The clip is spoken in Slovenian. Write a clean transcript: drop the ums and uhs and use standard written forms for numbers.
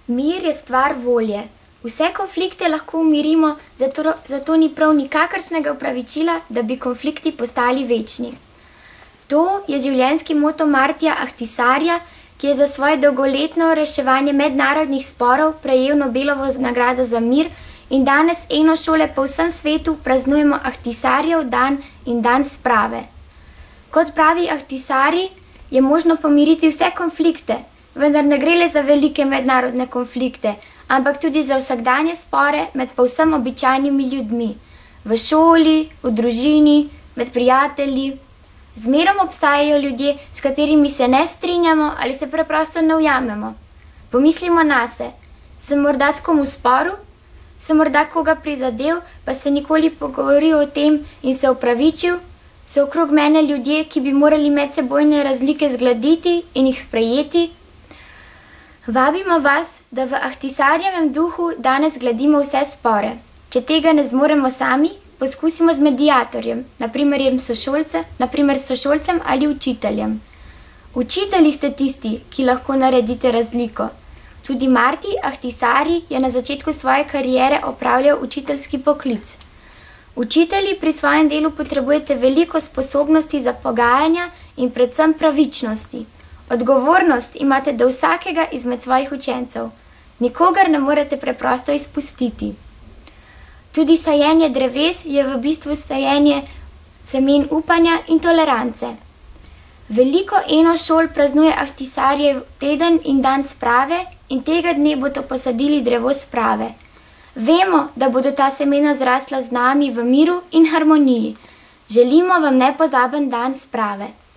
Mir je stvar volje. Vse konflikte lahko umirimo, zato ni prav nikakršnega opravičila, da bi konflikti postali večni. To je življenjski moto Martija Ahtisarja, ki je za svoje dolgoletno reševanje mednarodnih sporov prejel Nobelovo nagrado za mir in danes enošole po vsem svetu praznujemo Ahtisarjev dan in dan sprave. Kot pravi Ahtisari, je možno pomiriti vse konflikte, vendar ne gre le za velike mednarodne konflikte, ampak tudi za vsakdanje spore med povsem običajnimi ljudmi, v šoli, v družini, med prijatelji. Zmerom obstajajo ljudje, s katerimi se ne strinjamo ali se preprosto ne ujamemo. Pomislimo nase, sem morda s kom v sporu, sem morda koga prizadel, pa se nikoli pogovoril o tem in se opravičil, so okrog mene ljudje, ki bi morali medsebojne razlike zgladiti in jih sprejeti. Vabimo vas, da v Ahtisarjevem duhu danes gladimo vse spore. Če tega ne zmoremo sami, poskusimo z mediatorjem, naprimer s sošolcem ali učiteljem. Učitelji ste tisti, ki lahko naredite razliko. Tudi Marti Ahtisari je na začetku svoje kariere opravljal učiteljski poklic. Učitelji pri svojem delu potrebujete veliko sposobnosti za pogajanja in predvsem pravičnosti. Odgovornost imate do vsakega izmed svojih učencev. Nikogar ne morete preprosto izpustiti. Tudi sajenje dreves je v bistvu sajenje semen upanja in tolerance. Veliko enošol praznuje Ahtisarjev teden in dan sprave in tega dne bodo posadili drevo sprave. Vemo, da bodo ta semena zrasla z nami v miru in harmoniji. Želimo vam nepozaben dan sprave.